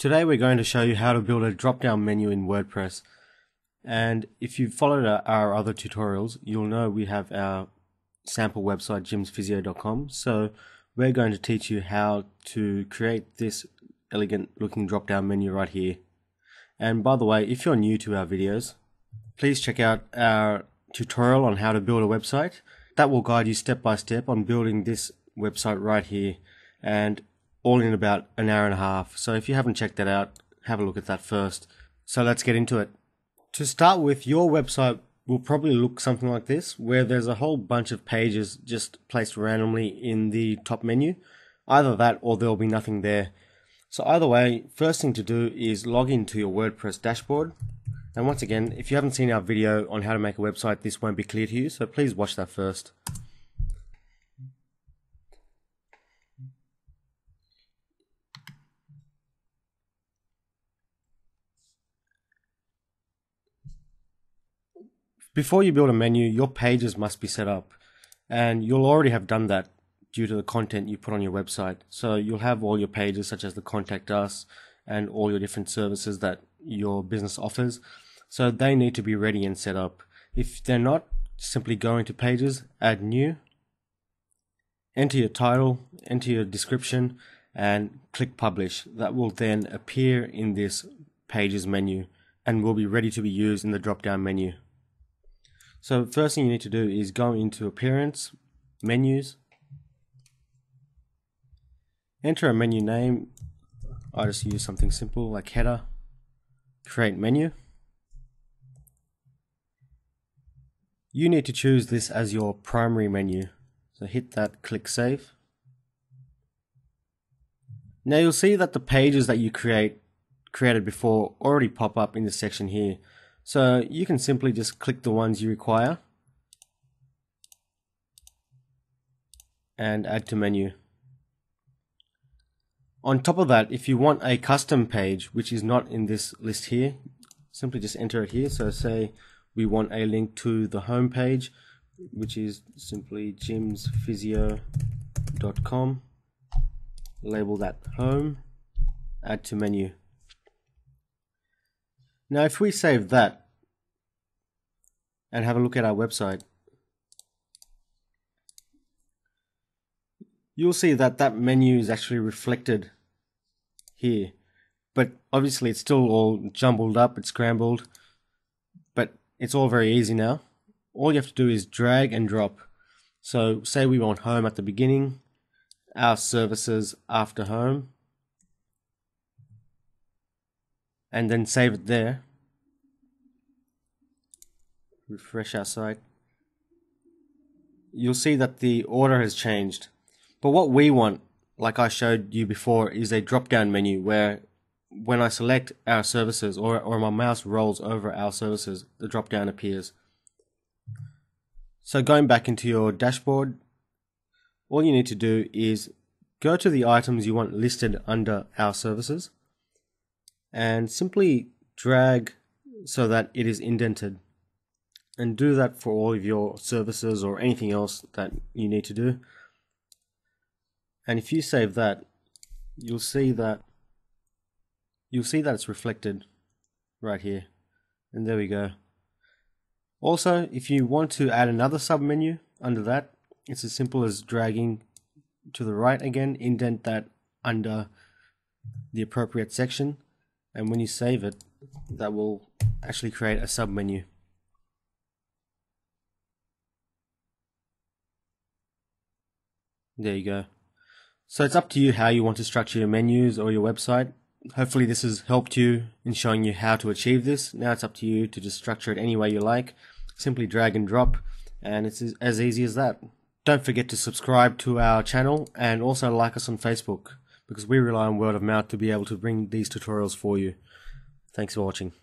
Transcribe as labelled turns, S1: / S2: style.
S1: Today we're going to show you how to build a drop-down menu in WordPress. And if you've followed our other tutorials, you'll know we have our sample website jimsphysio.com. So we're going to teach you how to create this elegant looking drop-down menu right here. And by the way, if you're new to our videos, please check out our tutorial on how to build a website. That will guide you step by step on building this website right here, and all in about an hour and a half. So if you haven't checked that out, have a look at that first. So let's get into it. To start with, your website will probably look something like this, where there's a whole bunch of pages just placed randomly in the top menu. Either that or there'll be nothing there. So either way, first thing to do is log into your WordPress dashboard. And once again, if you haven't seen our video on how to make a website, this won't be clear to you, so please watch that first. Before you build a menu, your pages must be set up, and you'll already have done that due to the content you put on your website. So you'll have all your pages such as the Contact Us and all your different services that your business offers. So they need to be ready and set up. If they're not, simply go into Pages, add New, enter your title, enter your description, and click Publish. That will then appear in this Pages menu and will be ready to be used in the drop-down menu. So first thing you need to do is go into Appearance, Menus, enter a menu name. I just use something simple like header, create menu. You need to choose this as your primary menu. So hit that, click Save. Now you'll see that the pages that you created before already pop up in this section here. So you can simply just click the ones you require and add to menu. On top of that, if you want a custom page which is not in this list here, simply just enter it here. So say we want a link to the home page, which is simply jimsphysio.com. Label that home, add to menu. Now if we save that and have a look at our website, you'll see that that menu is actually reflected here. But obviously it's still all jumbled up, it's scrambled, but it's all very easy now. All you have to do is drag and drop. So say we want home at the beginning, our services after home, and then save it there. Refresh our site. You'll see that the order has changed. But what we want, like I showed you before, is a drop-down menu where when I select our services or my mouse rolls over our services, the drop-down appears. So going back into your dashboard, all you need to do is go to the items you want listed under our services and simply drag so that it is indented, and do that for all of your services or anything else that you need to do. And if you save that, you'll see that it's reflected right here, and there we go. Also, if you want to add another submenu under that, it's as simple as dragging to the right again, indent that under the appropriate section, and when you save it, that will actually create a submenu. There you go. So it's up to you how you want to structure your menus or your website. Hopefully this has helped you in showing you how to achieve this. Now it's up to you to just structure it any way you like. Simply drag and drop, and it's as easy as that. Don't forget to subscribe to our channel and also like us on Facebook, because we rely on word of mouth to be able to bring these tutorials for you. Thanks for watching.